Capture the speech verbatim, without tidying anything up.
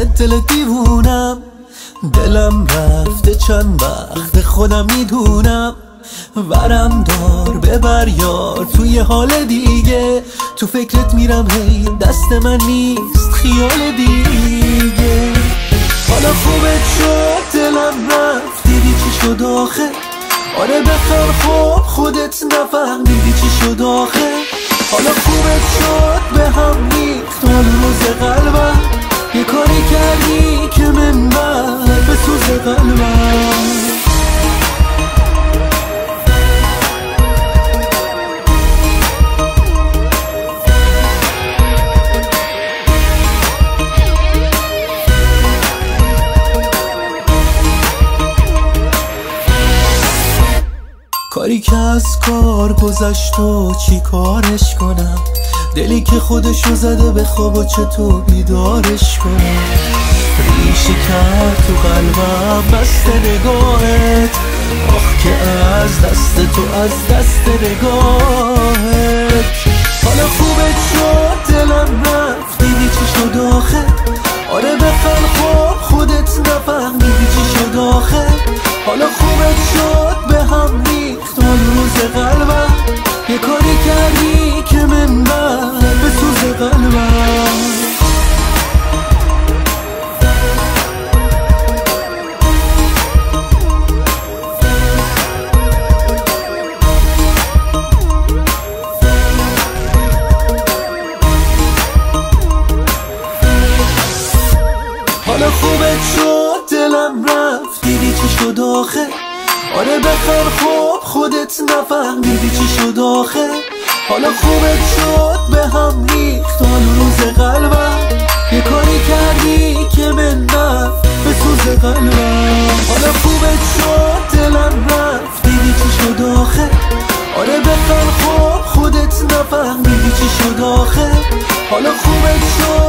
دل دیوونم، دلم رفته چند وقت خودم میدونم. ورم دار ببر یار توی حال دیگه، تو فکرت میرم هی دست من نیست خیال دیگه. حالا خوبت شد دلم رفت دیدی چی شد آخه، آره بخیر خوب خودت نفهمیدی چی شد آخه. حالا خوبت شد به هم ریخت حال روز قلبم، یه کاری کردی که من بر به سوز قلبم. کاری که از کار گذشت و چی کارش کنم، دلی که خودشو زده به خواب و چطور بیدارش کنم. ریشه کرد تو قلبم بست نگاهت، آخ که از دست تو از دست نگاهت. حالا خوبت شد دلم رفت دیدی چی شد آخه، آره بخیر خوب خودت نفهمیدی چی شد آخه. حالا خوبت شد به هم ریخت حال روز قلبم، یه کاری کردی که من بر به سوز قلبم. حالا خوبت شد دلم رفت دیدی چی شد آخه، آره بخیر خوب خودت نفهمیدی چی شد آخه. حالا خوبت شد به هم ریخت حال روز قلبم، یه کاری کردی که من رفت به سوز قلبم. حالا خوبت شد دلم رفت دیدی چی شد آخه، آره بخیر خوب خودت نفهمیدی چی شد آخه. حالا خوبت شد